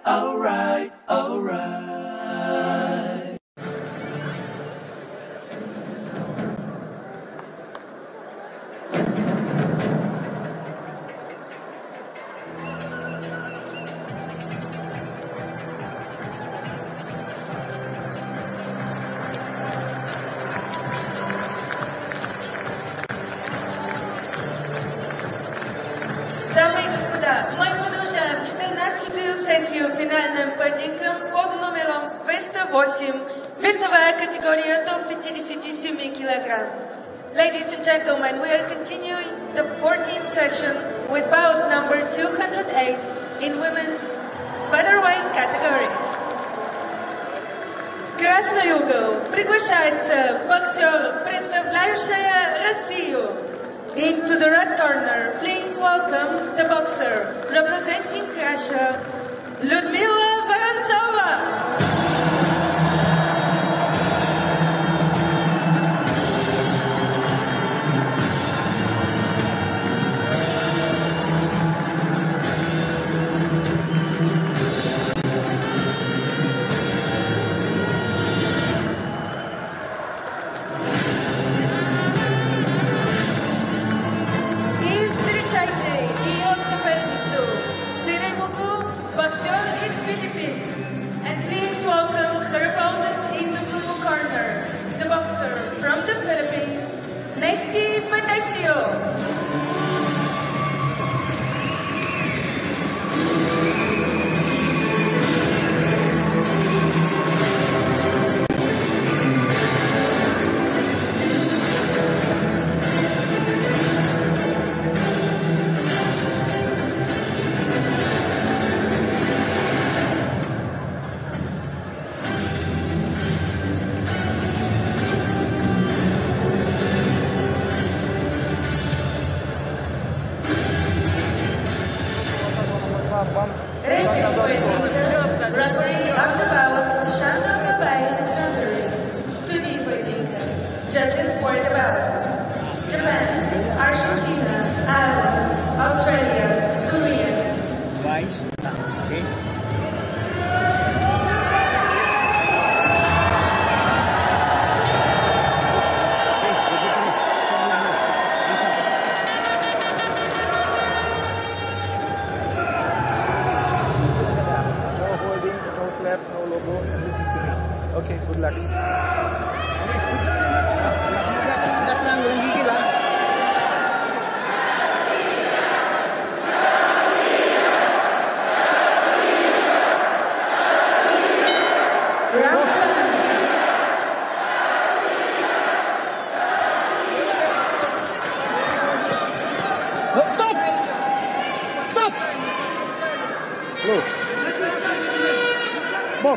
alright, alright. Дамы и господа, мы продолжаем 14-ю сессию финальным поединком под номером 208, весовая категория до 57 килограмм. Ladies and gentlemen, we are continuing the 14th session with bout number 208 in women's featherweight category. В красный угол приглашается боксер, представляющая Россию. Into the red corner, please welcome the boxer representing Russia, Liudmila VORONTSOVA. And please welcome her opponent in the blue corner, the boxer from the Philippines, Nesthy PETECIO. Referee of the bout, judges for the bout: Japan, Argentina, Ireland, Australia, Korea. Slap, no logo, and listen to me. Okay, good luck. Gas lang, walang gigil ha. Oh, stop! Stop! Hello. Box.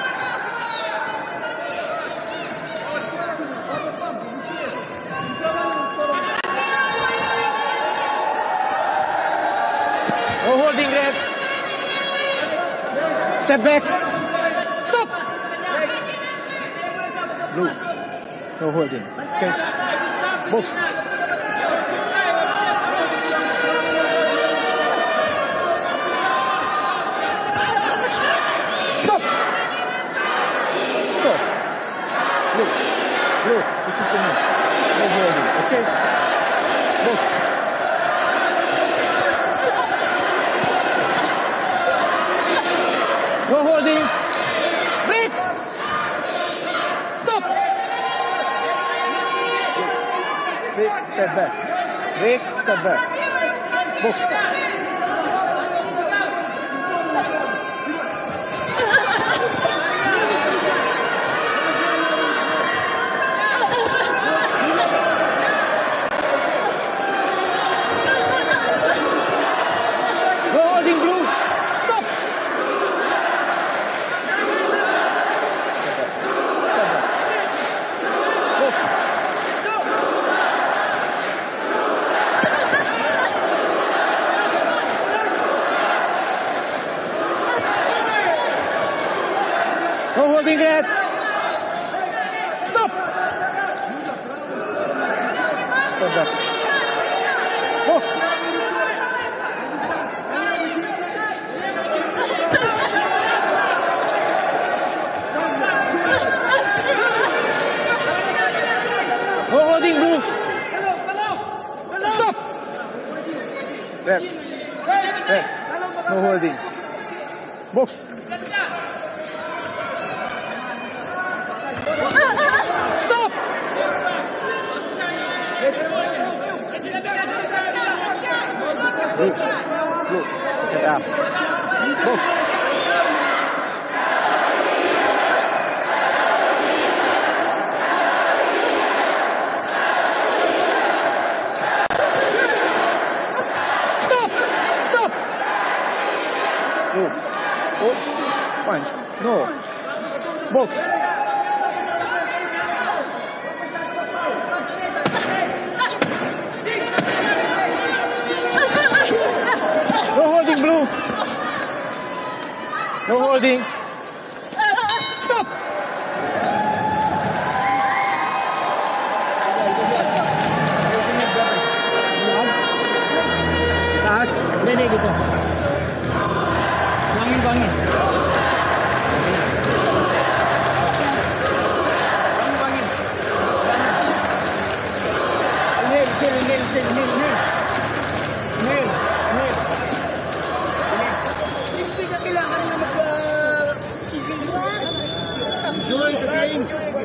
No holding, red. Step back. Stop. Blue. No holding. Okay. Box. Stop. Stop. Look. Look. Listen to me. No holding. Okay. Box. No holding. Break. Stop. Break. Step back. Break. Step back. Box. Blue, stop! Step back. Box. No holding, red. Stop! Step back. Box. holding. Box. Stop! Look, get up. Box. Stop! Stop! Oh, punch. No. Box. No holding, Blue. No holding. Stop. Taas, dede dito. Bangin, bangin. Bangin, bangin. Inhale. Hindi na kailangan na enjoy the game.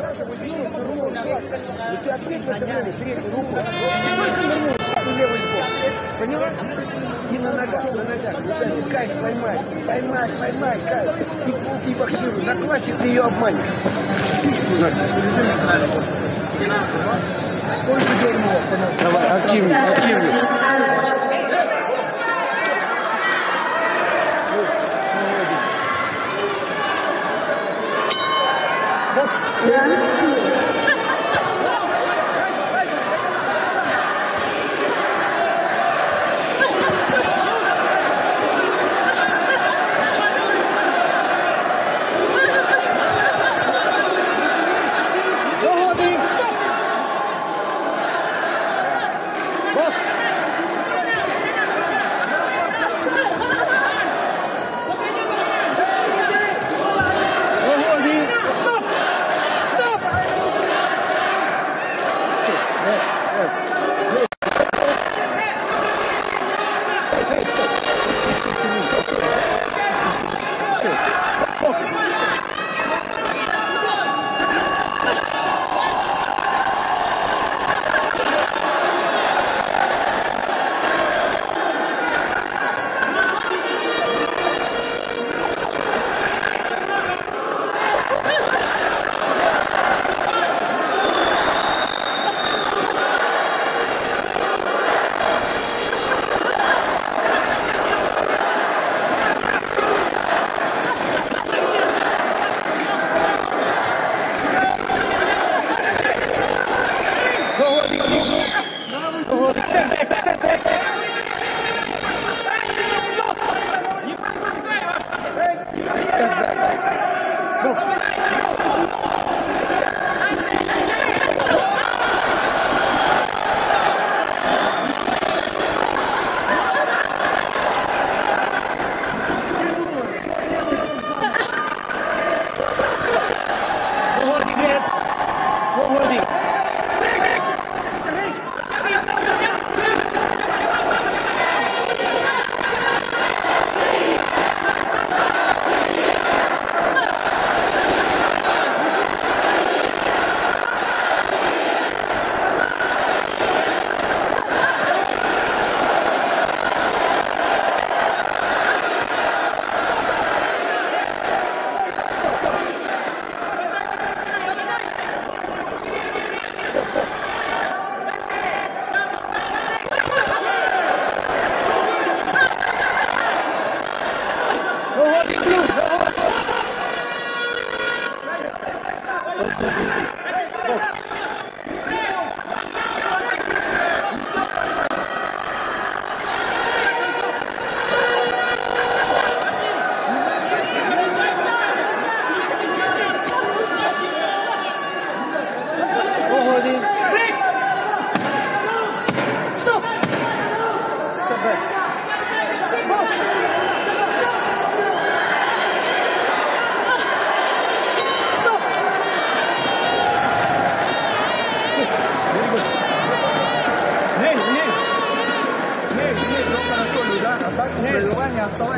Ты ответь в это время, среднюю руку. Левый сбок. Поняла? И на ногах. Кайф поймай, кайф. И боксируй. На классе ты ее обманешь. Чувствуешь? Сколько дерьмо. Давай, активнее. Бокс.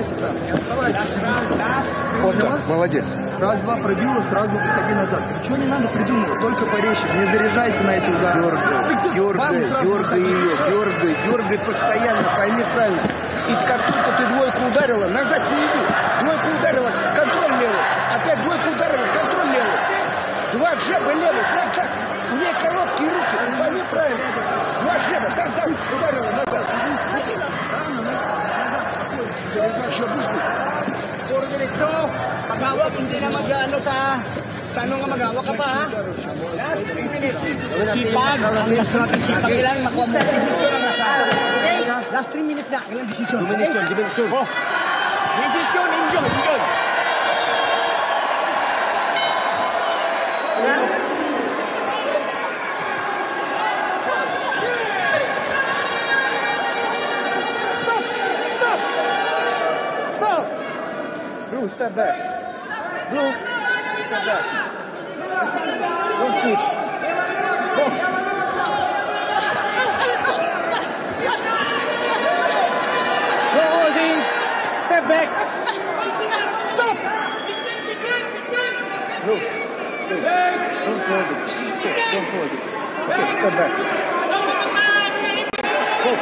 оставайся там, не оставайся. Вот так, молодец. Раз-два пробила, сразу выходи назад. Ничего не надо придумывать, только поречи. Не заряжайся на эти удары. Дергай постоянно, пойми правильно. И как только ты двойку ударила, назад не иди. Двойку ударила, контроль левый. Опять двойку ударила, контроль левый. Два джеба левый, так. У нее короткие руки, ты пойми правильно. Два джеба, так, ударила назад. Puro diretso. Maghawak, hindi na mag-ano sa tanong nga maghawak ka pa, ha? Last 3 minutes. Sipag. Ang last natin sipag. Kailangan makuha mo. Desisyon ang nasa. Okay? Last 3 minutes na. Kailangan desisyon. Dimension. Oh. Desisyon, enjoy. Blue, step back. Blue, step back. Listen, don't push. Box. No holding. Step back. Stop. Blue, don't hold it. Okay, don't hold it. Okay, step back. Box.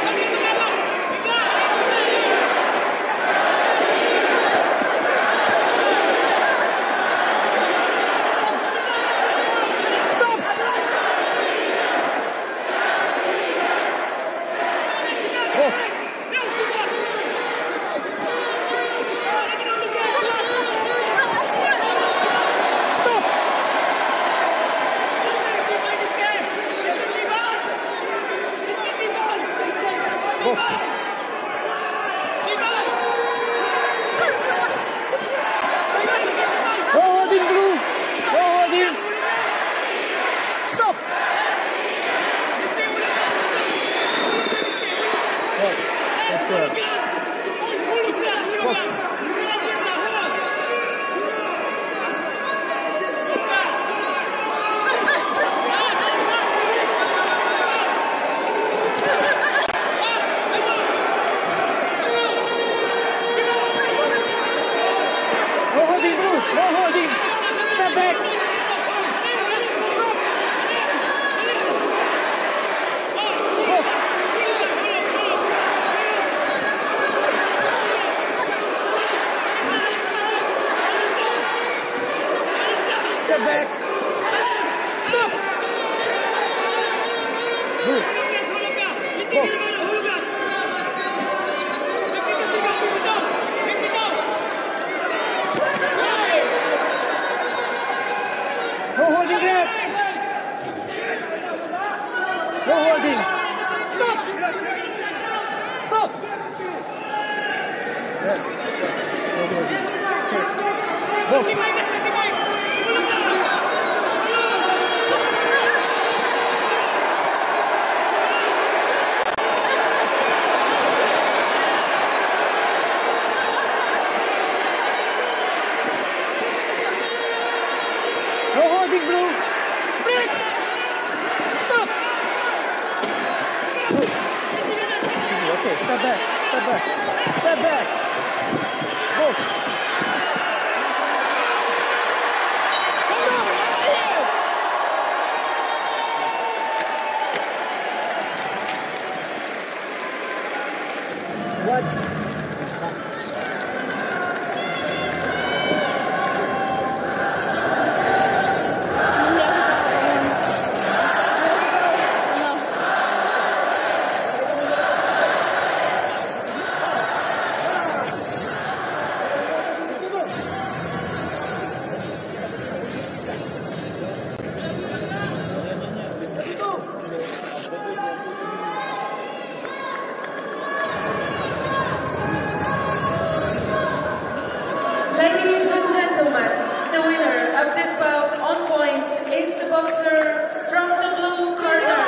Ladies and gentlemen, the winner of this bout on points is the boxer from the blue corner,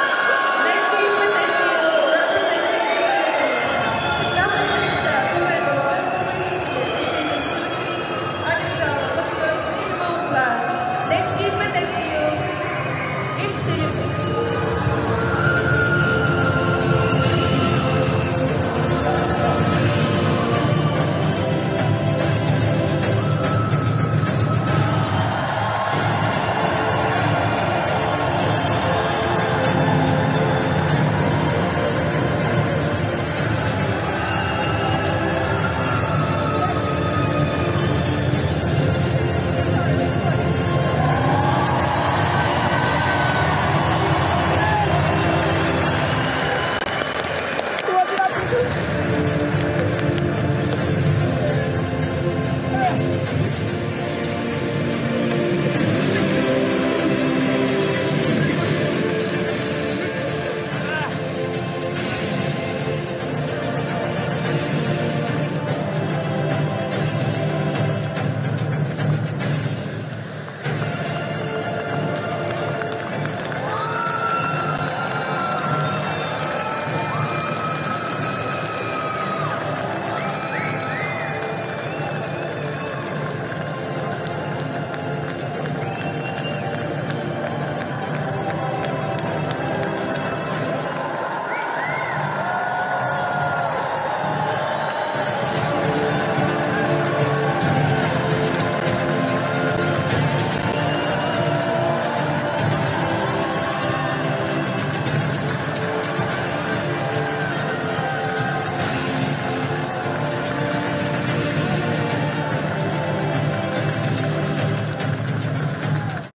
Nesthy representing the Philippines. Дамы и господа, победу в этом поединке решением судей обещала боксер синего угла Nesthy